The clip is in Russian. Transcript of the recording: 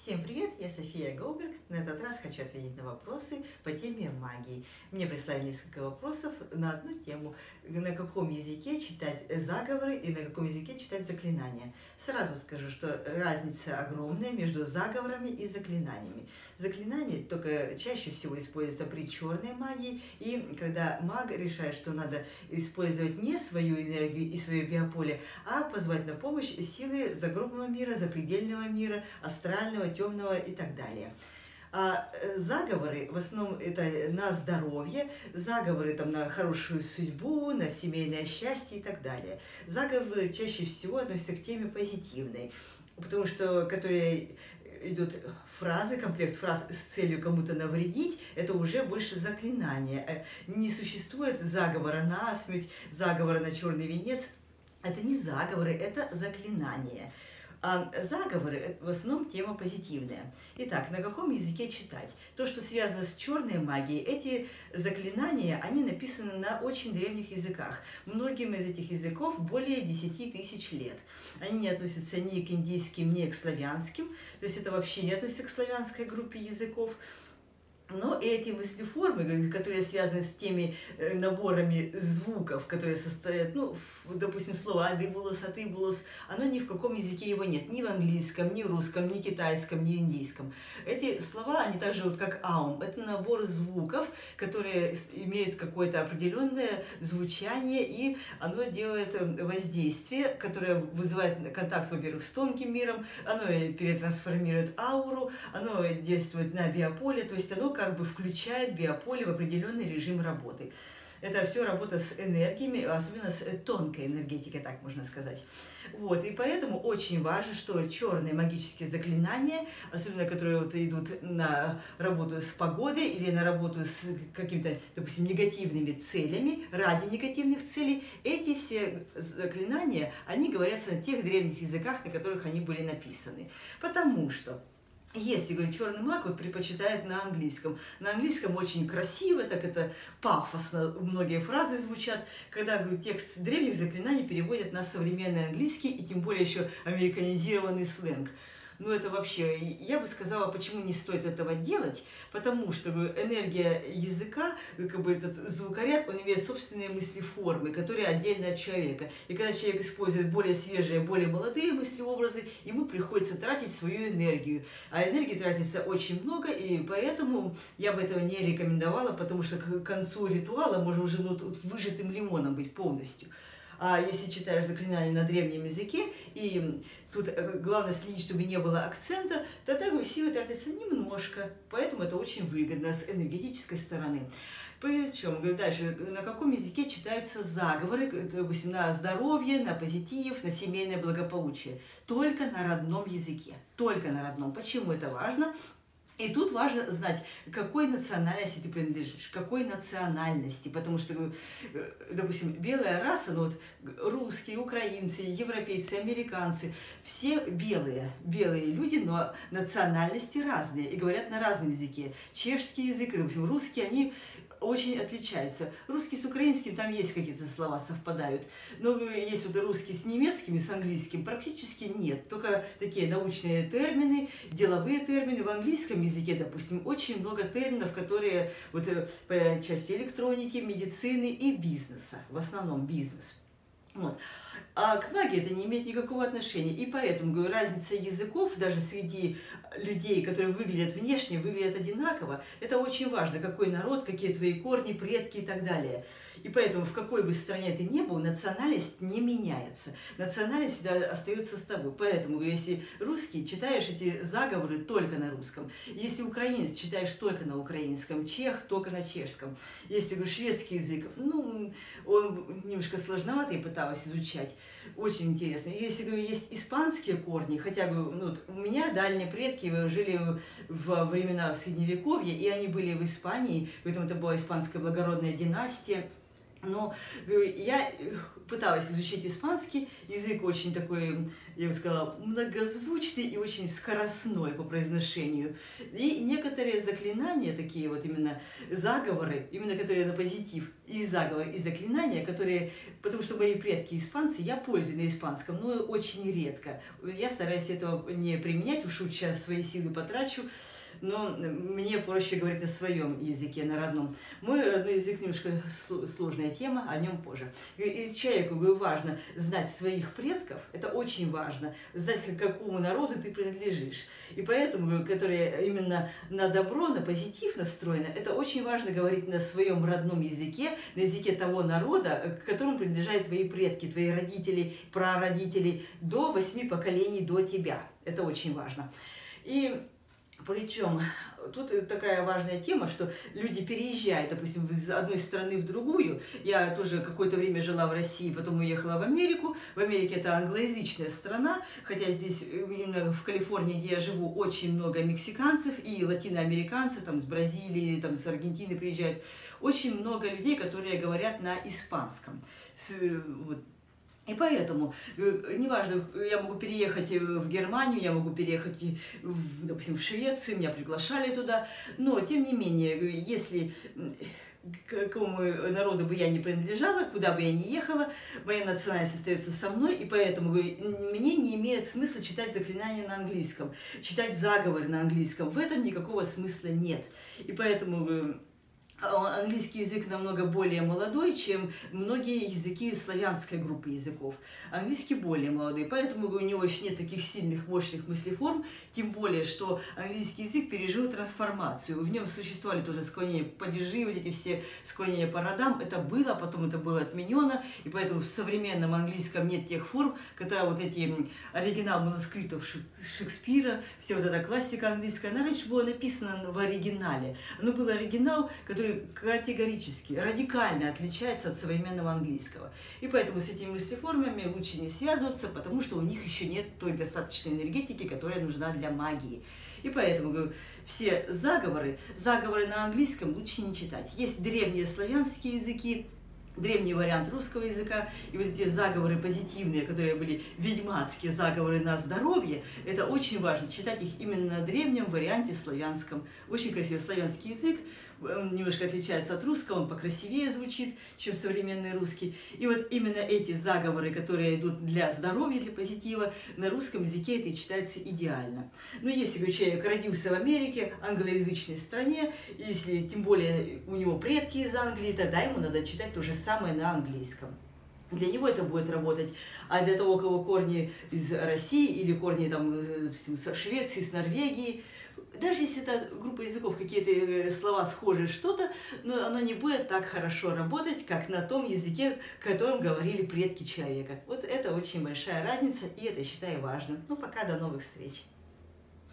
Всем привет, я София Голберг. На этот раз хочу ответить на вопросы по теме магии. Мне прислали несколько вопросов на одну тему. На каком языке читать заговоры и на каком языке читать заклинания. Сразу скажу, что разница огромная между заговорами и заклинаниями. Заклинания только чаще всего используются при черной магии, и когда маг решает, что надо использовать не свою энергию и свое биополе, а позвать на помощь силы загробного мира, запредельного мира, астрального, темного и так далее. А заговоры, в основном, это на здоровье, заговоры там, на хорошую судьбу, на семейное счастье и так далее. Заговоры чаще всего относятся к теме позитивной, потому что, которые идут фразы, комплект фраз с целью кому-то навредить, это уже больше заклинание. Не существует заговора на смерть, заговора на черный венец. Это не заговоры, это заклинания. А заговоры в основном тема позитивная. Итак, на каком языке читать? То, что связано с черной магией, эти заклинания, они написаны на очень древних языках. Многим из этих языков более 10 тысяч лет. Они не относятся ни к индийским, ни к славянским. То есть это вообще не относится к славянской группе языков. Но эти мыслеформы, которые связаны с теми наборами звуков, которые состоят, ну, допустим, слово «адыбулос», «атыбулос», оно ни в каком языке его нет, ни в английском, ни в русском, ни в китайском, ни в индийском. Эти слова, они также вот как аум, это набор звуков, которые имеют какое-то определенное звучание, и оно делает воздействие, которое вызывает контакт, во-первых, с тонким миром, оно перетрансформирует ауру, оно действует на биополе, то есть оно как бы включает биополе в определенный режим работы. Это все работа с энергиями, особенно с тонкой энергетикой, так можно сказать. Вот, и поэтому очень важно, что черные магические заклинания, особенно которые вот идут на работу с погодой или на работу с какими-то, допустим, негативными целями, ради негативных целей, эти все заклинания, они говорятся на тех древних языках, на которых они были написаны. Потому что если, говорит, черный маг вот предпочитает на английском очень красиво, так это пафосно, многие фразы звучат, когда, говорит, текст древних заклинаний переводят на современный английский и тем более еще американизированный сленг. Ну, это вообще, я бы сказала, почему не стоит этого делать, потому что энергия языка, как бы этот звукоряд, он имеет собственные мыслеформы, которые отдельно от человека. И когда человек использует более свежие, более молодые мыслеобразы, ему приходится тратить свою энергию. А энергии тратится очень много, и поэтому я бы этого не рекомендовала, потому что к концу ритуала можно уже выжатым лимоном быть полностью. А если читаешь заклинания на древнем языке, и тут главное следить, чтобы не было акцента, тогда силы тратятся немножко, поэтому это очень выгодно с энергетической стороны. Причем, дальше, на каком языке читаются заговоры, допустим, на здоровье, на позитив, на семейное благополучие? Только на родном языке, только на родном. Почему это важно? И тут важно знать, какой национальности ты принадлежишь, какой национальности, потому что, допустим, белая раса, ну вот русские, украинцы, европейцы, американцы, все белые люди, но национальности разные и говорят на разном языке. Чешский язык, допустим, русский, они очень отличаются. Русский с украинским, там есть какие-то слова, совпадают. Но есть вот русский с немецким и с английским практически нет. Только такие научные термины, деловые термины. В английском языке, допустим, очень много терминов, которые вот по части электроники, медицины и бизнеса. В основном бизнес. Вот. А к магии это не имеет никакого отношения. И поэтому, говорю, разница языков даже среди людей, которые выглядят внешне, выглядят одинаково, это очень важно, какой народ, какие твои корни, предки и так далее. И поэтому в какой бы стране ты ни был, национальность не меняется. Национальность всегда остается с тобой. Поэтому, если русский, читаешь эти заговоры только на русском. Если украинец, читаешь только на украинском. Чех только на чешском. Если, говорю, шведский язык, ну, он немножко сложноватый, пыталась изучать. Очень интересно. Если, говорю, есть испанские корни, хотя бы, ну, у меня дальние предки жили во времена Средневековья, и они были в Испании, поэтому это была испанская благородная династия. Но я пыталась изучить испанский, язык очень такой, я бы сказала, многозвучный и очень скоростной по произношению. И некоторые заклинания, такие вот именно заговоры, именно которые на позитив, и заговоры, и заклинания, которые, потому что мои предки испанцы, я пользуюсь на испанском, но очень редко. Я стараюсь этого не применять, уж сейчас свои силы потрачу, но мне проще говорить на своем языке, на родном. Мой родной язык немножко сложная тема, о нем позже. И человеку важно знать своих предков, это очень важно, знать, к какому народу ты принадлежишь. И поэтому, которые именно на добро, на позитив настроены, это очень важно говорить на своем родном языке, на языке того народа, к которому принадлежат твои предки, твои родители, прародители, до 8 поколений до тебя. Это очень важно. И причем тут такая важная тема, что люди переезжают, допустим, из одной страны в другую. Я тоже какое-то время жила в России, потом уехала в Америку. В Америке это англоязычная страна, хотя здесь, именно в Калифорнии, где я живу, очень много мексиканцев и латиноамериканцев, там, с Бразилии, там, с Аргентины приезжают. Очень много людей, которые говорят на испанском. Вот. И поэтому, неважно, я могу переехать в Германию, я могу переехать, допустим, в Швецию, меня приглашали туда, но, тем не менее, если к какому народу бы я ни принадлежала, куда бы я ни ехала, моя национальность остается со мной, и поэтому мне не имеет смысла читать заклинания на английском, читать заговоры на английском. В этом никакого смысла нет. И поэтому английский язык намного более молодой, чем многие языки славянской группы языков. Английский более молодой, поэтому у него еще нет таких сильных, мощных мыслеформ, тем более, что английский язык пережил трансформацию. В нем существовали тоже склонения падежи, вот эти все склонения по родам. Это было, потом это было отменено, и поэтому в современном английском нет тех форм, когда вот эти оригинал манускриптов Шекспира, вся вот эта классика английская, она раньше была написана в оригинале. Оно был оригинал, который категорически, радикально отличается от современного английского. И поэтому с этими мыслеформами лучше не связываться, потому что у них еще нет той достаточной энергетики, которая нужна для магии. И поэтому, говорю, все заговоры на английском лучше не читать. Есть древние славянские языки, древний вариант русского языка, и вот эти заговоры позитивные, которые были ведьмацкие заговоры на здоровье, это очень важно, читать их именно на древнем варианте славянском. Очень красивый славянский язык, он немножко отличается от русского, он покрасивее звучит, чем современный русский. И вот именно эти заговоры, которые идут для здоровья, для позитива, на русском языке это и читается идеально. Но если человек родился в Америке, англоязычной стране, если тем более у него предки из Англии, тогда ему надо читать то же самое на английском. Для него это будет работать. А для того, у кого корни из России или корни там, допустим, с Швеции, с Норвегии, даже если это группа языков, какие-то слова схожие, что-то, но оно не будет так хорошо работать, как на том языке, которым говорили предки человека. Вот это очень большая разница, и это считаю важным. Ну, пока, до новых встреч.